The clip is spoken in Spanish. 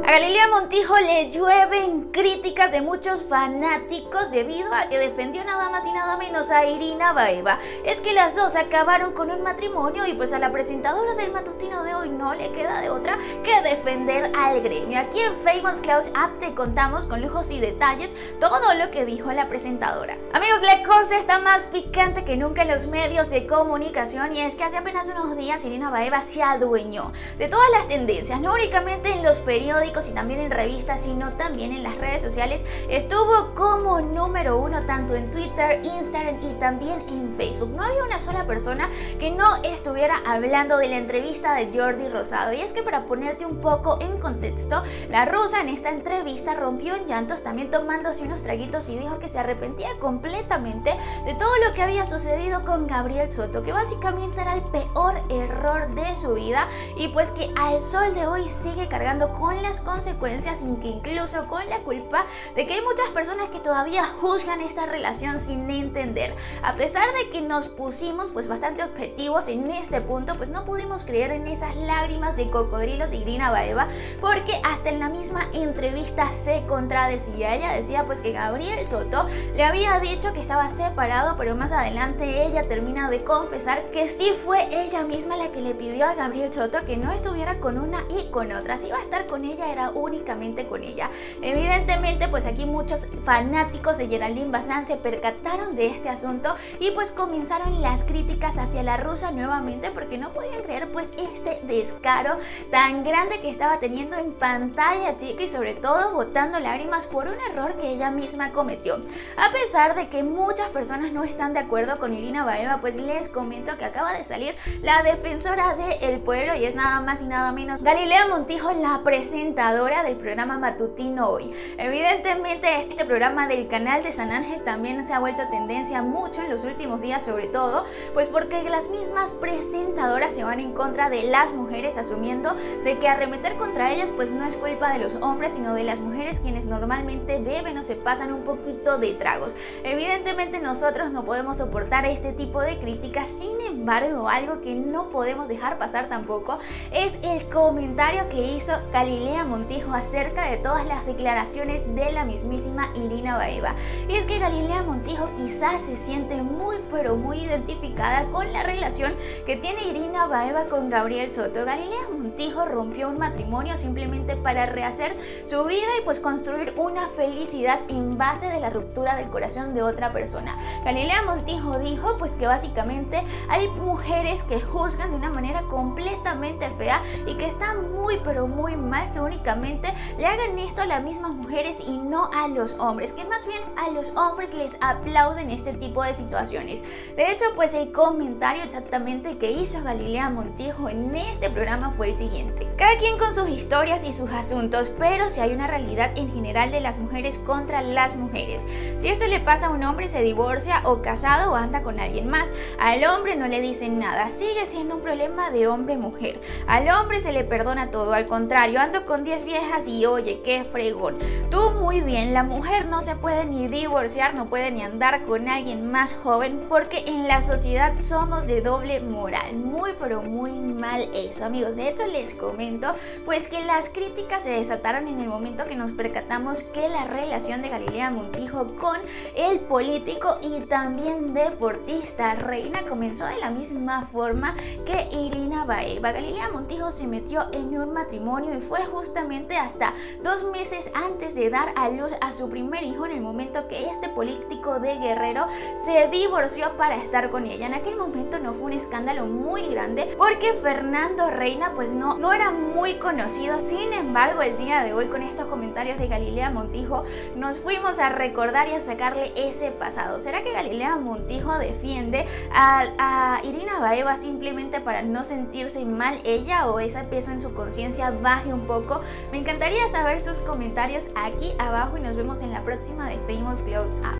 A Galilea Montijo le llueven críticas de muchos fanáticos debido a que defendió nada más y nada menos a Irina Baeva. Es que las dos acabaron con un matrimonio y pues a la presentadora del matutino de hoy no le queda de otra que defender al gremio. Aquí en Famous Close Up te contamos con lujos y detalles todo lo que dijo la presentadora. Amigos, la cosa está más picante que nunca en los medios de comunicación y es que hace apenas unos días Irina Baeva se adueñó de todas las tendencias, no únicamente en los periódicos y también en revistas, sino también en las redes sociales. Estuvo como número uno tanto en Twitter, Instagram y también en Facebook. No había una sola persona que no estuviera hablando de la entrevista de Jordi Rosado. Y es que para ponerte un poco en contexto, la rusa en esta entrevista rompió en llantos, también tomándose unos traguitos, y dijo que se arrepentía completamente de todo lo que había sucedido con Gabriel Soto, que básicamente era el peor error de su vida y pues que al sol de hoy sigue cargando con las consecuencias, sin que incluso con la culpa de que hay muchas personas que todavía juzgan esta relación sin entender. A pesar de que nos pusimos pues bastante objetivos en este punto, pues no pudimos creer en esas lágrimas de cocodrilo de Irina Baeva, porque hasta en la misma entrevista se contradecía. Ella decía pues que Gabriel Soto le había dicho que estaba separado, pero más adelante ella termina de confesar que sí fue ella misma la que le pidió a Gabriel Soto que no estuviera con una y con otra. Si iba a estar con ella, era únicamente con ella. Evidentemente pues aquí muchos fanáticos de Geraldine Bazán se percataron de este asunto y pues comenzaron las críticas hacia la rusa nuevamente, porque no podían creer pues este descaro tan grande que estaba teniendo en pantalla chica, y sobre todo botando lágrimas por un error que ella misma cometió. A pesar de que muchas personas no están de acuerdo con Irina Baeva, pues les comento que acaba de salir la defensora del pueblo y es nada más y nada menos Galilea Montijo, la presentadora del programa matutino Hoy. Evidentemente este programa del canal de San Ángel también se ha vuelto tendencia mucho en los últimos días, sobre todo pues porque las mismas presentadoras se van en contra de las mujeres, asumiendo de que arremeter contra ellas pues no es culpa de los hombres, sino de las mujeres, quienes normalmente beben o se pasan un poquito de tragos. Evidentemente nosotros no podemos soportar este tipo de críticas. Sin embargo, algo que no podemos dejar pasar tampoco es el comentario que hizo Galilea Montijo acerca de todas las declaraciones de la mismísima Irina Baeva. Y es que Galilea Montijo quizás se siente muy pero muy identificada con la relación que tiene Irina Baeva con Gabriel Soto. Galilea Montijo rompió un matrimonio simplemente para rehacer su vida y pues construir una felicidad en base de la ruptura del corazón de otra persona. Galilea Montijo dijo pues que básicamente hay mujeres que juzgan de una manera completamente fea y que está muy pero muy mal que únicamente le hagan esto a las mismas mujeres y no a los hombres, que más bien a los hombres les aplauden este tipo de situaciones. De hecho pues el comentario exactamente que hizo Galilea Montijo en este programa fue el siguiente: cada quien con sus historias y sus asuntos, pero si hay una realidad en general de las mujeres contra las mujeres. Si esto le pasa a un hombre, se divorcia o casado o anda con alguien más. Al hombre no le dicen nada, sigue siendo un problema de hombre-mujer. Al hombre se le perdona todo, al contrario, ando con 10 viejas y oye, qué fregón. Tú muy bien, la mujer no se puede ni divorciar, no puede ni andar con alguien más joven, porque en la sociedad somos de doble moral. Muy pero muy mal eso, amigos. De hecho les comento pues que las críticas se desataron en el momento que nos percatamos que la relación de Galilea Montijo con el político y también deportista Reina comenzó de la misma forma que Irina Baeva. Galilea Montijo se metió en un matrimonio y fue justamente hasta 2 meses antes de dar a luz a su primer hijo en el momento que este político de Guerrero se divorció para estar con ella. En aquel momento no fue un escándalo muy grande porque Fernando Reina pues no era muy conocido. Sin embargo, el día de hoy, con estos comentarios de Galilea Montijo, nos fuimos a recordar y a sacarle ese pasado. ¿Será que Galilea Montijo defiende a Irina Baeva simplemente para no sentirse mal ella, o ese peso en su conciencia baje un poco? Me encantaría saber sus comentarios aquí abajo y nos vemos en la próxima de Famous Close Up.